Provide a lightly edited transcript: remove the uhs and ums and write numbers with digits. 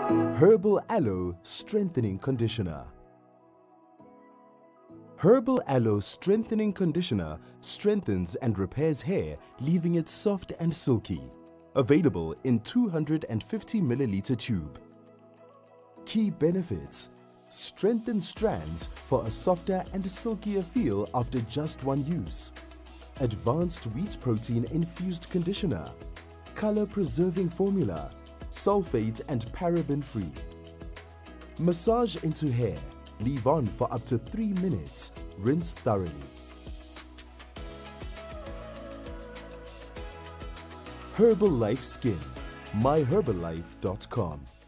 Herbal Aloe Strengthening Conditioner. Herbal Aloe Strengthening Conditioner strengthens and repairs hair, leaving it soft and silky. Available in 250 milliliter tube. Key benefits: strengthen strands for a softer and silkier feel after just one use. Advanced wheat protein infused conditioner. Color preserving formula. Sulphate and paraben free. Massage into hair. Leave on for up to 3 minutes. Rinse thoroughly. Herbal Life Skin. myherbalife.com